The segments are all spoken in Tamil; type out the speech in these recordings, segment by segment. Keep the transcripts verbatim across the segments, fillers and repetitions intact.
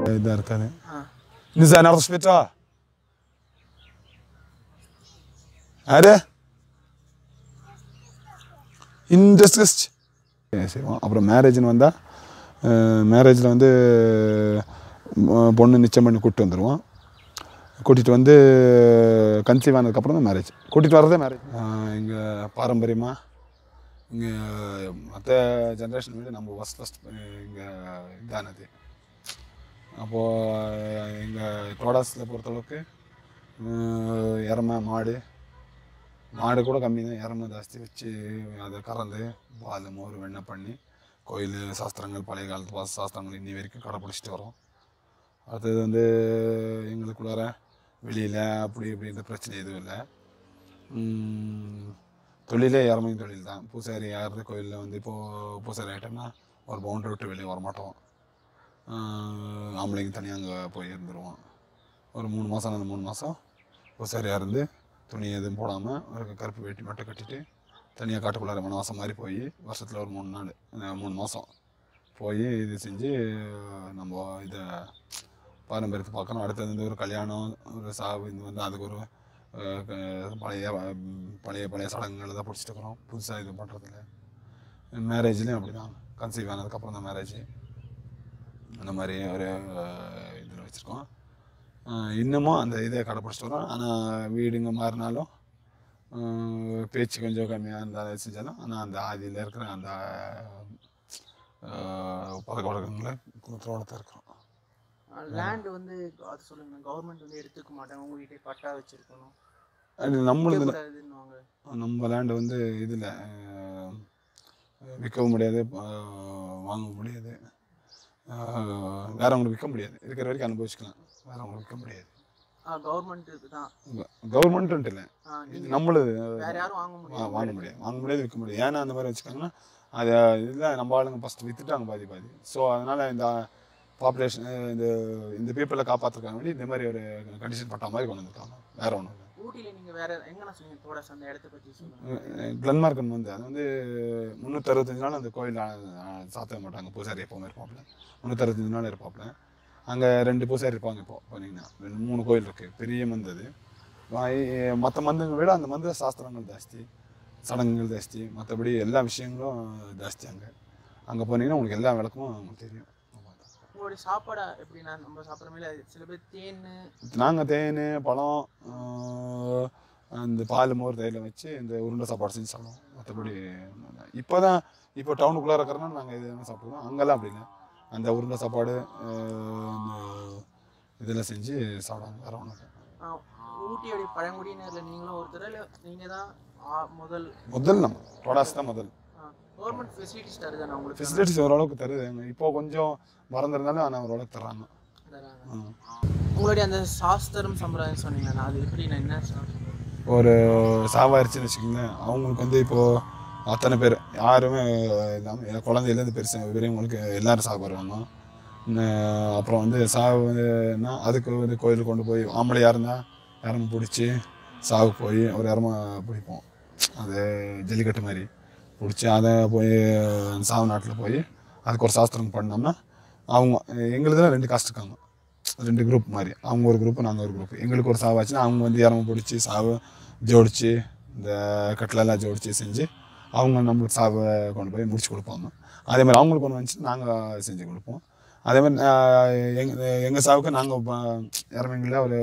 இதாக இருக்காது. இன்னும் சார் நடந்து போயிட்டா யாரு இன்ட்ரெஸ்ட் செய்வோம். அப்புறம் மேரேஜ்னு வந்தால் மேரேஜில் வந்து பொண்ணு நிச்சயம் பண்ணி கூப்பிட்டு வந்துடுவோம். கூட்டிகிட்டு வந்து கன்சீவ் ஆனதுக்கப்புறம் தான் மேரேஜ். கூட்டிகிட்டு வர்றதே மேரேஜ். இங்கே பாரம்பரியமாக இங்கே மற்ற ஜென்ரேஷன் விட நம்ம ஃபஸ்ட் ஃபஸ்ட் இங்கே இதானது. அப்போது எங்கள் டோடாஸில் பொறுத்தளவுக்கு எருமை மாடு மாடு கூட கம்மி தான், எருமை ஜாஸ்தி வச்சு அதை கறந்து பால் மோர் வெண்ணெய் பண்ணி கோயில் சாஸ்திரங்கள் பழைய காலத்து பாச சாஸ்திரங்கள் இன்னி வரைக்கும் கடைப்பிடிச்சிட்டு வரோம். அடுத்தது வந்து எங்களுக்குள்ளார வெளியில் அப்படி இப்படின்ற பிரச்சனை எதுவும் இல்லை. தொழிலே இறமையும் தொழில் தான். பூசாரி யாருது கோயிலில் வந்து இப்போது பூசாரி ஆகிட்டோம்னா ஒரு பவுண்டரி விட்டு வெளியே வரமாட்டோம். ஆம்பளைங்க தனியாக அங்கே போய் இருந்துருவோம். ஒரு மூணு மாதம் அந்த மூணு மாதம் பூசாரியாக இருந்து துணி எதுவும் போடாமல் ஒரு கருப்பு வேட்டி மட்டும் கட்டிட்டு தனியாக காட்டுக்குள்ளார வனவாசம் மாதிரி போய் வருஷத்தில் ஒரு மூணு நாள் மூணு மாதம் போய் இது செஞ்சு நம்ம இதை பாரம்பரியத்தை பார்க்கணும். அடுத்தது வந்து ஒரு கல்யாணம் ஒரு சாவு இது வந்து அதுக்கு ஒரு பழைய பழைய பழைய சடங்குகளை தான் பிடிச்சிட்டு இருக்கிறோம். புதுசாக இது பண்ணுறதில்ல. மேரேஜ்லேயும் அப்படி தான். கன்சீவ் ஆனதுக்கப்புறம் தான் மேரேஜ் அந்த மாதிரி ஒரு இதில் வச்சுருக்கோம். இன்னமும் அந்த இதை கடைப்பிடிச்சிட்டு வரோம். ஆனால் வீடுங்க மாறினாலும் பேச்சு கொஞ்சம் கம்மியாக இருந்தால் செஞ்சாலும் ஆனால் அந்த ஆதியில் இருக்கிற அந்த பழக்க வழக்கங்களை குடும்பத்தோட தான் இருக்கிறோம். லேண்ட் வந்து அது சொல்லுங்க, கவர்மெண்ட் வந்து எடுத்துக்க மாட்டாங்க, உங்ககிட்ட பட்டா வச்சுருக்கணும். அது நம்மளுது நம்ம லேண்டு வந்து இதில் விற்கவும் முடியாது, வாங்க முடியாது, வேறவங்களுக்கு விற்க முடியாது. இருக்கிற வரைக்கும் அனுபவிச்சுக்கலாம், வேறவங்களுக்கு விற்க முடியாது. கவர்மெண்ட்டு தான் கவர்மெண்ட்டு இல்லை, நம்மளுது வேற யாரும் வாங்க முடியாது வாங்க முடியாது வாங்க முடியாது விற்க முடியாது. ஏன்னா அந்த மாதிரி வச்சுக்காங்கன்னா அது இதில் நம்ம ஆளுங்க ஃபஸ்ட்டு விற்றுட்டாங்க பாதி பாதி. ஸோ அதனால் இந்த பாப்புலேஷன் இந்த இந்த பீப்புளை காப்பாற்றுக்காக வேண்டி இந்த மாதிரி ஒரு கண்டிஷன் பட்டா மாதிரி கொண்டு வந்துருக்காங்க. வேறு ஒன்றும் இல்லை. ஊட்டியில் நீங்கள் வேறு எங்கன்னா சொன்னீங்க டோடாஸ் அந்த இடத்த பற்றி சொல்லுங்கள். கிளன்மார்க்கன் வந்து அது வந்து முந்நூற்றி அறுபத்தஞ்சு நாள் அந்த கோயில் சாத்த மாட்டாங்க. பூசாரி எப்போவுமே இருப்பாப்புல, முந்நூற்றி அறுபத்தஞ்சு நாள் இருப்பாப்புல. அங்கே ரெண்டு பூசாரி இருப்பாங்க. இப்போ போனீங்கன்னா ரெண்டு மூணு கோயில் இருக்குது. பெரிய மந்து அது. மற்ற மந்துங்களை விட அந்த மந்திர சாஸ்திரங்கள் ஜாஸ்தி, சடங்குகள் ஜாஸ்தி, மற்றபடி எல்லா விஷயங்களும் ஜாஸ்தி. அங்கே அங்கே போனீங்கன்னா உங்களுக்கு எல்லா விளக்கமும் உங்களுக்கு தெரியும். உங்களுடைய சாப்பாடை எப்படின்னா நம்ம சாப்பிட்ற மாதிரி சில பேர் தேன், நாங்கள் தேன் பழம் அந்த பால் மோர் தயிரில் வச்சு இந்த உருண்டை சாப்பாடு செஞ்சு சாப்பிடுவோம். மற்றபடி இப்போ தான் இப்போ டவுனுக்குள்ளே இருக்கிறோன்னா நாங்கள் இது சாப்பிடுவோம். அங்கெல்லாம் அப்படி இல்லை. அந்த உருண்டை சாப்பாடு இதெல்லாம் செஞ்சு சாப்பிடுவாங்க. வேறு ஒன்று ஊட்டியோடைய பழங்குடியினரில் நீங்களும் ஒருத்தர் இல்லை நீங்கள் தான் முதல் முதல் நம்ம டோடாஸ் தான் முதல். கவர்மெண்ட் ஃபெசிலிட்டிஸ் தருதானே உங்களுக்கு? ஃபெசிலிட்டிஸ் ஓரளவுக்கு தருது. இப்போ கொஞ்சம் மறந்துருந்தாலும் ஆனால் ஓரளவுக்கு தர்றாங்க. உங்களுடைய அந்த சாஸ்திரம் சம்பிரதாயம் சொன்னீங்கன்னா அது எப்படி? நான் என்ன ஒரு சாவாயிருச்சுன்னு வச்சுக்கோங்களேன், அவங்களுக்கு வந்து இப்போது அத்தனை பேர் யாருமே இல்லாமல் குழந்தையிலேருந்து பெருசு பெரியவங்களுக்கு எல்லோரும் சாவு வருவாங்க. அப்புறம் வந்து சாவு வந்துன்னா அதுக்கு வந்து கோயிலுக்கு கொண்டு போய் ஆம்பளையாக இருந்தால் இறம பிடிச்சி சாவுக்கு போய் ஒரு இறம பிடிப்போம். அது ஜல்லிக்கட்டு மாதிரி பிடிச்சி அதை போய் சாவு நாட்டில் போய் அதுக்கு ஒரு சாஸ்திரம் பண்ணோம்னா அவங்க எங்களுதுலாம் ரெண்டு காஸ்ட் இருக்காங்க, ரெண்டு குரூப் மாதிரி. அவங்க ஒரு குரூப்பு, நாங்கள் ஒரு குரூப்பு. எங்களுக்கு ஒரு சாவாச்சுன்னா அவங்க வந்து இறம பிடிச்சி சாவு ஜோடிச்சு இந்த கட்டிலெல்லாம் ஜோடிச்சு செஞ்சு அவங்க நம்மளுக்கு சாவை கொண்டு போய் முடிச்சு கொடுப்பாங்க. அதே மாதிரி அவங்களுக்கு ஒன்று வந்துச்சு நாங்கள் செஞ்சு கொடுப்போம். அதே மாதிரி எங்கள் எங்கள் சாவுக்கு நாங்கள் இறமைங்களில் ஒரு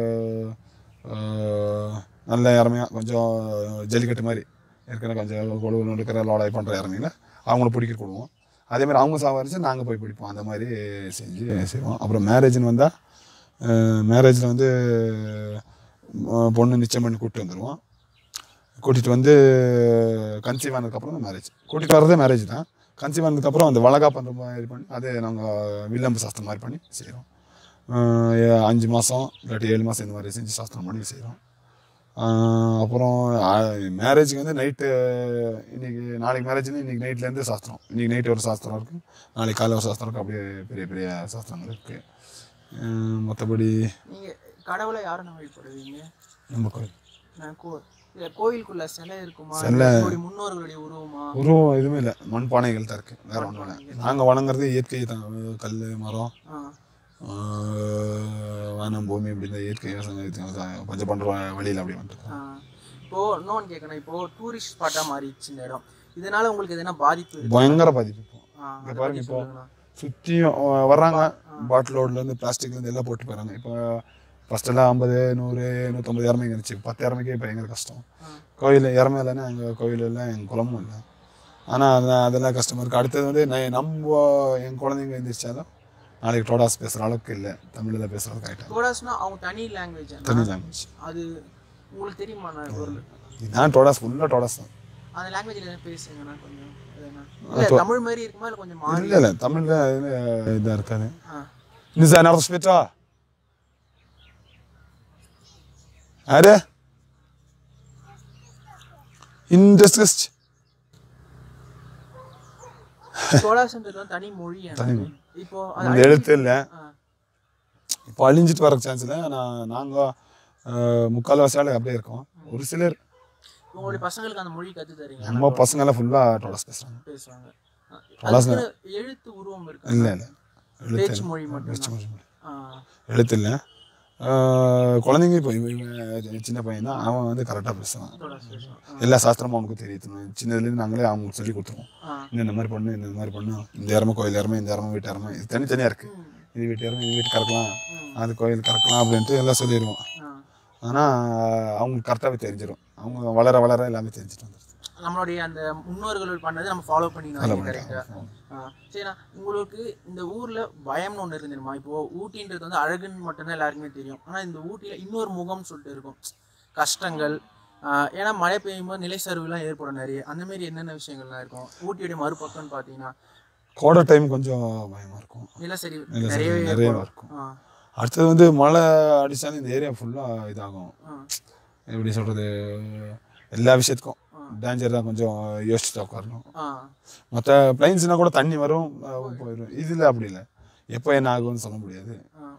நல்ல இறமையாக கொஞ்சம் ஜல்லிக்கட்டு மாதிரி இருக்கிற கொஞ்சம் கொழுவு இருக்கிற லோடாய் பண்ணுற இறமையில் அவங்கள பிடிக்க கொடுவோம். அதேமாதிரி அவங்க சாவாரிச்சு நாங்கள் போய் பிடிப்போம். அந்த மாதிரி செஞ்சு செய்வோம். அப்புறம் மேரேஜ்னு வந்தால் மேரேஜில் வந்து பொண்ணு நிச்சயம் பண்ணி கூப்பிட்டு வந்துடுவோம். கூட்டிகிட்டு வந்து கன்சீவ் ஆனதுக்கப்புறம் தான் மேரேஜ். கூட்டிகிட்டு வர்றதே மேரேஜ் தான். கன்சீவ் ஆனதுக்கப்புறம் அந்த வளகா பண்ணுற மாதிரி பண்ணி அது நாங்கள் வில்லம்பு சாஸ்திரம் மாதிரி பண்ணி செய்கிறோம். அஞ்சு மாதம் இல்லாட்டி ஏழு மாதம் இந்த மாதிரி செஞ்சு சாஸ்திரம் பண்ணி செய்கிறோம். அப்புறம் மேரேஜுக்கு வந்து நைட்டு இன்றைக்கி நாளைக்கு மேரேஜ்னு இன்றைக்கி நைட்லேருந்து சாஸ்திரம், இன்றைக்கி நைட்டு ஒரு சாஸ்திரம் இருக்குது, நாளைக்கு காலையில் ஒரு சாஸ்திரம் இருக்குது. அப்படியே பெரிய பெரிய சாஸ்திரங்கள் இருக்குது. மற்றபடி நீங்கள் கடவுளை யாரும் வழிபடுவீங்க? நம்ம கோயில் கோயிலுக்குள்ள சிலை இருக்குமா? சிலை முன்னோர்களுடைய உருவமா? உருவம் எதுவுமே இல்லை, மண் பானைகள் தான் இருக்குது. வேறு ஒன்றும் இல்லை. நாங்கள் வணங்குறது இயற்கை தான். கல் மரம் வானம் பூமி இப்படி இந்த இயற்கை விவசாயம் கொஞ்சம் பண்ணுற வழியில் அப்படி வந்துட்டு. இப்போது இன்னொன்று கேட்கணும், இப்போது டூரிஸ்ட் ஸ்பாட்டாக மாறிடுச்சு இந்த இடம், இதனால் உங்களுக்கு எதுனா பாதிப்பு? பயங்கர பாதிப்பு. இப்போ இங்கே பாருங்க, இப்போ சுற்றியும் வர்றாங்க, பாட்டில் ரோட்லேருந்து பிளாஸ்டிக்லேருந்து எல்லாம் போட்டு போகிறாங்க. இப்போ ஃபஸ்ட்டெல்லாம் ஐம்பது நூறு நூற்றம்பது இறமைங்க இருந்துச்சு, பத்து இறமைக்கே பயங்கர கஷ்டம். கோயில் இறமை இல்லைன்னா எங்கள் கோயிலெல்லாம் எங்கள் குளமும் இல்லை. ஆனால் அதெல்லாம் அதெல்லாம் கஷ்டமாக இருக்குது. அடுத்தது வந்து நான் நம்ம என் குழந்தைங்க எழுந்திரிச்சாலும் நாளைக்கு டோடாஸ் பேசுகிற அளவுக்கு இல்லை, தமிழில் பேசுகிறதுக்கு ஆகிட்டேன். டோடாஸ்னா அவங்க தனி லாங்குவேஜ், தனி லாங்குவேஜ். அது உங்களுக்கு தெரியுமா? நான் டோடாஸ் ஃபுல்லாக டோடாஸ் தான். அந்த லாங்குவேஜில் எதாவது பேசுங்கண்ணா கொஞ்சம். இல்லை தமிழ் மாதிரி இருக்குமா இல்லை கொஞ்சம் மாறி? இல்லை இல்லை தமிழில் இதாக இருக்காது. இன்னும் சார் நடந்து போயிட்டா யாரு இன்ட்ரெஸ்ட் டோடாஸ்ன்றது தனி மொழி. இப்போ அந்த எழுத்து இல்லை, இப்போ அழிஞ்சிட்டு வர சான்ஸ் இல்லை. ஆனால் நாங்கள் முக்கால்வாசி ஆள் அப்படியே இருக்கோம். ஒரு சிலர் உங்களுடைய பசங்களுக்கு அந்த மொழி கற்று தரீங்க? நம்ம பசங்கெல்லாம் ஃபுல்லாக டோடாஸ் பேசுகிறாங்க. பேசுவாங்க. டோடாஸ் எழுத்து உருவம் இருக்கு? இல்லை இல்லை பேச்சு மொழி மட்டும். எழுத்து இல்லை. குழந்தைங்க இப்போ சின்ன பையன் தான், அவன் வந்து கரெக்டாக பேசுவான். எல்லா சாஸ்திரமும் அவனுக்கு தெரியும். சின்னதுலேருந்து நாங்களே அவங்களுக்கு சொல்லி கொடுத்துருவோம். இன்னும் இந்த மாதிரி பண்ணு, இந்த மாதிரி பண்ணு, இந்த இறமை கோயில் இறமை, இந்த இறமை வீட்டு இறமை, இது தனித்தனியாக இருக்குது. இது வீட்டு இறமை, இது வீட்டு கறக்கலாம், அது கோயில் கறக்கலாம் அப்படின்ட்டு எல்லாம் சொல்லிடுவோம். ஆனால் அவங்களுக்கு கரெக்டாகவே தெரிஞ்சிடும். அவங்க வளர வளர எல்லாமே தெரிஞ்சுட்டு வந்துடுது. நம்மளுடைய அந்த முன்னோர்கள் பண்ணதை நம்ம ஃபாலோ பண்ணிடணும். கரெக்டாக. சரிண்ணா, உங்களுக்கு இந்த ஊரில் பயம்னு ஒன்று இருந்துருமா? இப்போது ஊட்டின்றது வந்து அழகுன்னு மட்டும்தான் எல்லாருக்குமே தெரியும். ஆனால் இந்த ஊட்டியில் இன்னொரு முகம்னு சொல்லிட்டு இருக்கும், கஷ்டங்கள். ஏன்னா மழை பெய்யும் போது நிலைச்சரிவுலாம் ஏற்படும் நிறைய. அந்தமாரி என்னென்ன விஷயங்கள்லாம் இருக்கும்? ஊட்டியுடைய மறுபக்கம்னு பார்த்தீங்கன்னா கோடை டைம் கொஞ்சம் பயமாக இருக்கும், நிலச்சரிவு நிறையவே நிறைய இருக்கும். அடுத்தது வந்து மழை அடித்தாலும் இந்த ஏரியா ஃபுல்லாக இதாகும். எப்படி சொல்கிறது, எல்லா விஷயத்துக்கும் டேஞ்சர் தான். கொஞ்சம் யோசிச்சுட்டு உட்காரணும். மற்ற பிளைன்ஸ்னால் கூட தண்ணி வரும் போயிடும். இதில் அப்படி இல்லை, எப்போ என்ன ஆகும்னு சொல்ல முடியாது.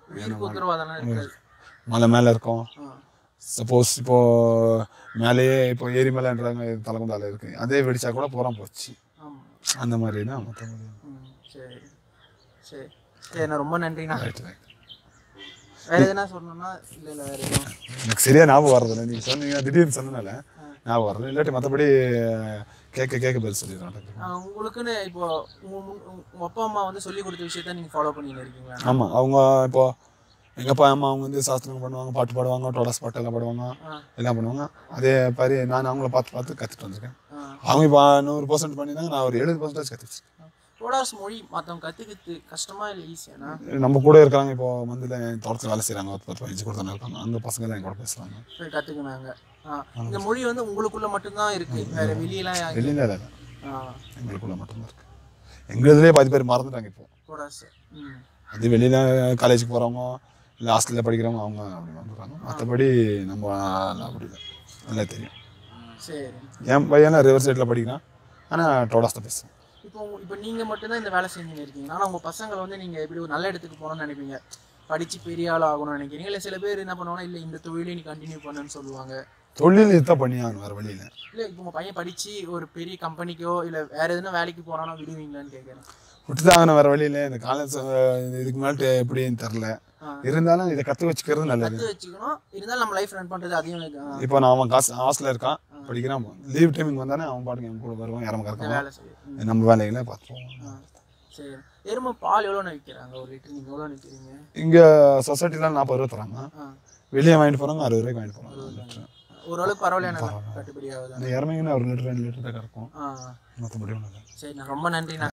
மலை மேலே இருக்கும். சப்போஸ் இப்போது மேலேயே இப்போ ஏரி மேலேன்றாங்க, தலைகுந்தால இருக்குது, அதே வெடிச்சா கூட போகிறோம் போச்சு. அந்த மாதிரி தான் மற்ற. சரி சரி சரிண்ணா, ரொம்ப நன்றிண்ணா. வேறு எதுனா சொல்லணும்னா? இல்லை இல்லை வேறு எதுவும் எனக்கு சரியாக ஞாபகம் வர்றதில்லை. நீங்கள் சொன்னீங்க திடீர்னு சொன்னனால ஞாபகம் வர்றது, இல்லாட்டி மற்றபடி கேட்க கேட்க பதில் சொல்லிடுறாங்க. உங்களுக்குன்னு இப்போ உங்கள் அப்பா அம்மா வந்து சொல்லி கொடுத்த விஷயத்த நீங்கள் ஃபாலோ பண்ணின்னு இருக்கீங்களா? ஆமாம், அவங்க இப்போது எங்கள் அப்பா அம்மா அவங்க வந்து சாஸ்திரம் பண்ணுவாங்க, பாட்டு பாடுவாங்க, டோடாஸ் பாட்டு எல்லாம் பாடுவாங்க, எல்லாம் பண்ணுவாங்க. அதே மாதிரி நான் அவங்கள பார்த்து பார்த்து கற்றுட்டு வந்திருக்கேன். அவங்க இப்போ நூறு பர்சன்ட் பண்ணியிருந்தாங்க, நான் ஒரு எழுபது பர்சன்டேஜ் கற்றுக்கிட்டேன். டோடாஸ் மொழி மற்றவங்க கற்றுக்கிறது கஷ்டமாக இல்லை ஈஸியானா? நம்ம கூட இருக்கிறாங்க. இப்போ மந்தில் தோட்டத்தில் வேலை செய்கிறாங்க, ஒரு பத்து பதினஞ்சு கூட தானே இருக்காங்க. அந்த பசங்க தான் என் கூட பேசுகிறாங்க, போய் கற்றுக்குனாங்க. இந்த மொழி வந்து உங்களுக்குள்ளே மட்டும்தான் இருக்குது, வேறு வெளியெல்லாம் வெளியில் இல்லை, எங்களுக்குள்ளே மட்டும்தான் இருக்குது. எங்கள் இதுலேயே பாதி பேர் மறந்துட்டாங்க இப்போ டோடாஸ். அது வெளியில் காலேஜுக்கு போகிறவங்க இல்லை ஹாஸ்டலில் படிக்கிறவங்க அவங்க அப்படி வந்துடுறாங்க. மற்றபடி நம்ம அப்படி இல்லை, நல்லா தெரியும். சரி, என் பையனா ரிவர் சைடில் படிக்கிறான், ஆனால் டோடாஸ் தான் பேசுவேன். இப்போ இப்போ நீங்கள் மட்டும்தான் இந்த வேலை செஞ்சுன்னு இருக்கீங்க. ஆனால் உங்கள் பசங்களை வந்து நீங்கள் எப்படி ஒரு நல்ல இடத்துக்கு போகணும்னு நினைப்பீங்க, படித்து பெரிய ஆள் ஆகணும்னு நினைக்கிறீங்க. இல்லை சில பேர் என்ன பண்ணுவாங்கன்னா, இல்லை இந்த தொழிலையும் நீ கண்டினியூ பண்ணுன்னு சொல்லுவாங்க. தொழில் இதுதான் பண்ணி ஆகணும், வேறு வழியில் இல்லை. இப்போ உங்கள் பையன் படித்து ஒரு பெரிய கம்பெனிக்கோ இல்லை வேறு எதுனா வேலைக்கு போனானோ விடுவீங்களான்னு கேட்குறேன். விட்டுதான் ஆகணும், வேறு வழியில். இந்த காலேஜ் இதுக்கு மேலே எப்படின்னு தெரில, இருந்தாலும் இதை கற்று வச்சுக்கிறது நல்லது. கற்று வச்சுக்கணும், இருந்தாலும் நம்ம லைஃப் ரன் பண்ணுறது அதையும். இப்போ நான் அவன் காசு ஹாஸ்டலில் இருக்கான், படிக்கிறான். லீவ் டைமிங் வந்தானே அவன் பாட்டுக்கு என் கூட வருவான், இறம கறக்கான், நம்ம வேலைகளை பார்த்துருவோம். சரி, எருமை பால் எவ்வளோன்னு விற்கிறாங்க ஒரு லிட்டர்? நீங்கள் எவ்வளோ விற்கிறீங்க? இங்கே சொசைட்டிலாம் நாற்பது ரூபா தராங்க, வெளியே வாங்கிட்டு போகிறாங்க அறுபது ரூபாய்க்கு வாங்கிட்டு போகிறாங்க. ஓரளவுக்கு பரவாயில்ல, கட்டுப்படி ஆகுது. இறமைங்கன்னா ஒரு லிட்டர் ரெண்டு லிட்டர் தான் கறக்கும், மற்றபடி ஒன்று. சரி, நான் ரொம்ப நன்றிண்ணா.